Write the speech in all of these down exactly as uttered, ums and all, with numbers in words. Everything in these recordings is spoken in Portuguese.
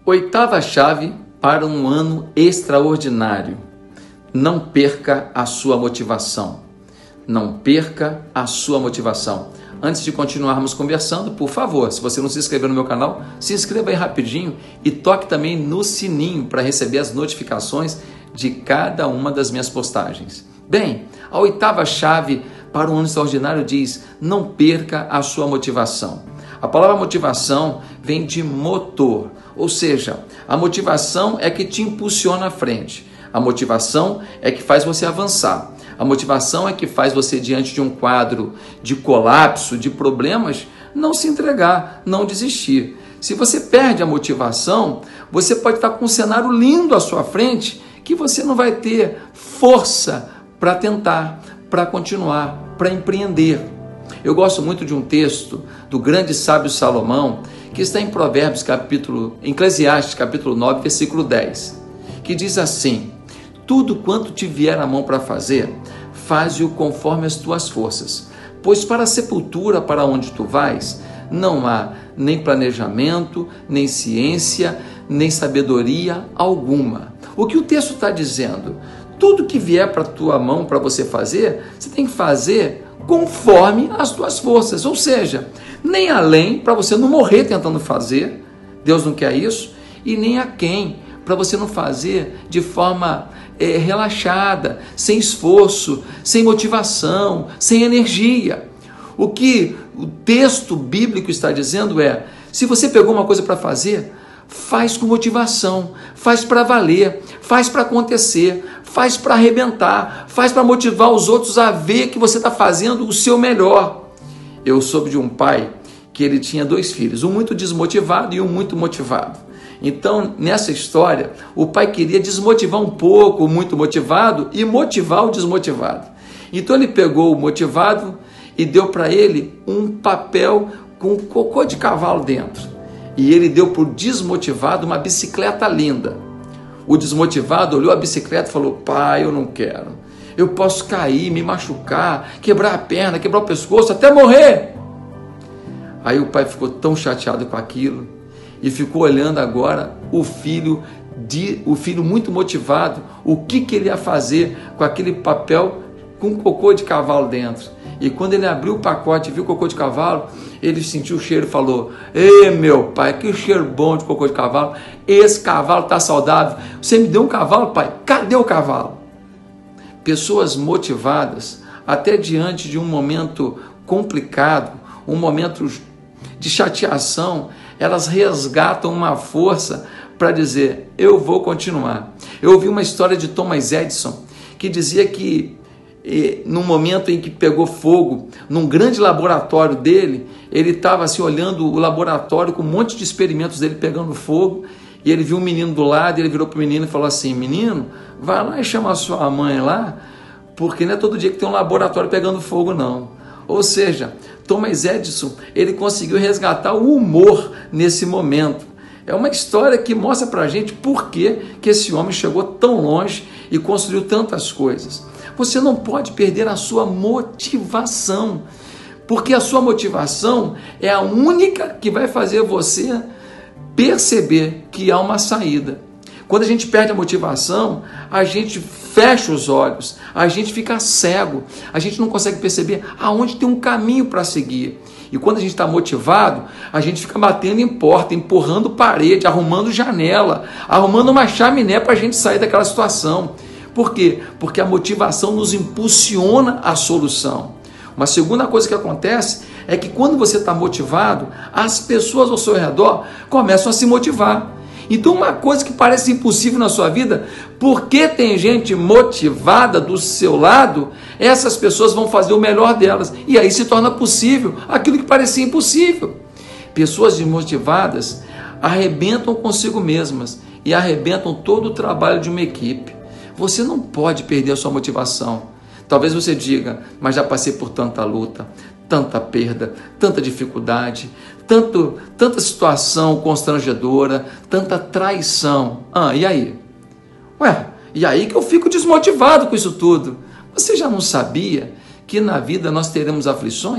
Oitava chave para um ano extraordinário. Não perca a sua motivação. Não perca a sua motivação. Antes de continuarmos conversando, por favor, se você não se inscreveu no meu canal, se inscreva aí rapidinho e toque também no sininho para receber as notificações de cada uma das minhas postagens. Bem, a oitava chave para um ano extraordinário diz: não perca a sua motivação. A palavra motivação vem de motor, ou seja, a motivação é que te impulsiona à frente. A motivação é que faz você avançar. A motivação é que faz você, diante de um quadro de colapso, de problemas, não se entregar, não desistir. Se você perde a motivação, você pode estar com um cenário lindo à sua frente que você não vai ter força para tentar, para continuar, para empreender. Eu gosto muito de um texto do grande sábio Salomão, que está em Provérbios, capítulo, em Eclesiastes, capítulo nove, versículo dez, que diz assim: tudo quanto te vier a mão para fazer, faze-o conforme as tuas forças, pois para a sepultura para onde tu vais, não há nem planejamento, nem ciência, nem sabedoria alguma. O que o texto está dizendo? Tudo que vier para a tua mão para você fazer, você tem que fazer conforme as tuas forças, ou seja, nem além para você não morrer tentando fazer, Deus não quer isso, e nem a quem, para você não fazer de forma é, relaxada, sem esforço, sem motivação, sem energia. O que o texto bíblico está dizendo é: se você pegou uma coisa para fazer, faz com motivação, faz para valer, faz para acontecer, faz para arrebentar, faz para motivar os outros a ver que você está fazendo o seu melhor. Eu soube de um pai que ele tinha dois filhos, um muito desmotivado e um muito motivado. Então, nessa história, o pai queria desmotivar um pouco o muito motivado e motivar o desmotivado. Então ele pegou o motivado e deu para ele um papel com cocô de cavalo dentro. E ele deu para o desmotivado uma bicicleta linda. O desmotivado olhou a bicicleta e falou: pai, eu não quero. Eu posso cair, me machucar, quebrar a perna, quebrar o pescoço, até morrer. Aí o pai ficou tão chateado com aquilo e ficou olhando agora o filho, de, o filho muito motivado, o que, que ele ia fazer com aquele papel com cocô de cavalo dentro. E quando ele abriu o pacote e viu o cocô de cavalo, ele sentiu o cheiro e falou: ei, meu pai, que cheiro bom de cocô de cavalo, esse cavalo está saudável, você me deu um cavalo, pai, cadê o cavalo? Pessoas motivadas, até diante de um momento complicado, um momento de chateação, elas resgatam uma força para dizer: eu vou continuar. Eu ouvi uma história de Thomas Edison, que dizia que E, no momento em que pegou fogo, num grande laboratório dele, ele estava assim olhando o laboratório com um monte de experimentos dele pegando fogo, e ele viu um menino do lado, e ele virou para o menino e falou assim: menino, vai lá e chama a sua mãe lá, porque não é todo dia que tem um laboratório pegando fogo não. Ou seja, Thomas Edison, ele conseguiu resgatar o humor nesse momento. É uma história que mostra para a gente por que, que esse homem chegou tão longe e construiu tantas coisas. Você não pode perder a sua motivação, porque a sua motivação é a única que vai fazer você perceber que há uma saída. Quando a gente perde a motivação, a gente fecha os olhos, a gente fica cego, a gente não consegue perceber aonde tem um caminho para seguir. E quando a gente está motivado, a gente fica batendo em porta, empurrando parede, arrumando janela, arrumando uma chaminé para a gente sair daquela situação. Por quê? Porque a motivação nos impulsiona a solução. Uma segunda coisa que acontece é que quando você está motivado, as pessoas ao seu redor começam a se motivar. Então, uma coisa que parece impossível na sua vida, porque tem gente motivada do seu lado, essas pessoas vão fazer o melhor delas. E aí se torna possível aquilo que parecia impossível. Pessoas desmotivadas arrebentam consigo mesmas e arrebentam todo o trabalho de uma equipe. Você não pode perder a sua motivação. Talvez você diga: mas já passei por tanta luta, tanta perda, tanta dificuldade, tanto, tanta situação constrangedora, tanta traição. Ah, e aí? Ué, e aí que eu fico desmotivado com isso tudo. Você já não sabia que na vida nós teremos aflições?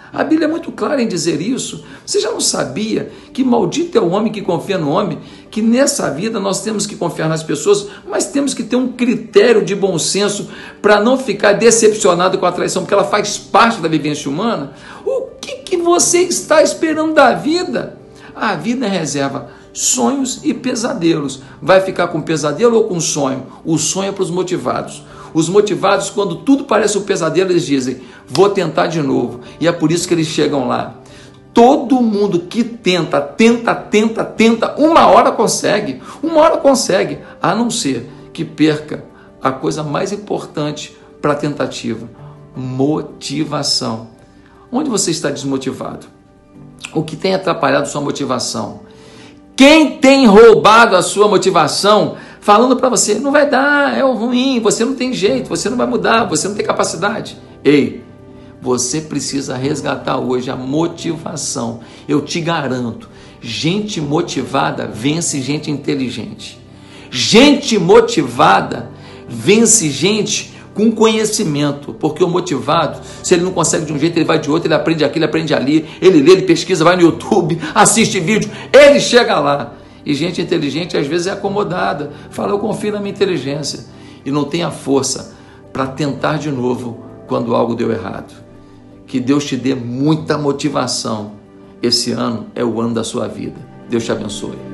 A Bíblia é muito clara em dizer isso. Você já não sabia que maldito é o homem que confia no homem? Que nessa vida nós temos que confiar nas pessoas, mas temos que ter um critério de bom senso para não ficar decepcionado com a traição, porque ela faz parte da vivência humana. O que, que você está esperando da vida? A vida reserva sonhos e pesadelos. Vai ficar com pesadelo ou com sonho? O sonho é para os motivados. Os motivados, quando tudo parece um pesadelo, eles dizem, vou tentar de novo. E é por isso que eles chegam lá. Todo mundo que tenta, tenta, tenta, tenta, uma hora consegue. Uma hora consegue, a não ser que perca a coisa mais importante para a tentativa: motivação. Onde você está desmotivado? O que tem atrapalhado sua motivação? Quem tem roubado a sua motivação, falando para você, não vai dar, é o ruim, você não tem jeito, você não vai mudar, você não tem capacidade. Ei, você precisa resgatar hoje a motivação. Eu te garanto, gente motivada vence gente inteligente. Gente motivada vence gente com conhecimento, porque o motivado, se ele não consegue de um jeito, ele vai de outro, ele aprende aqui, ele aprende ali, ele lê, ele pesquisa, vai no YouTube, assiste vídeo, ele chega lá. E gente inteligente às vezes é acomodada, fala, eu confio na minha inteligência, e não tem a força para tentar de novo quando algo deu errado. Que Deus te dê muita motivação. Esse ano é o ano da sua vida. Deus te abençoe.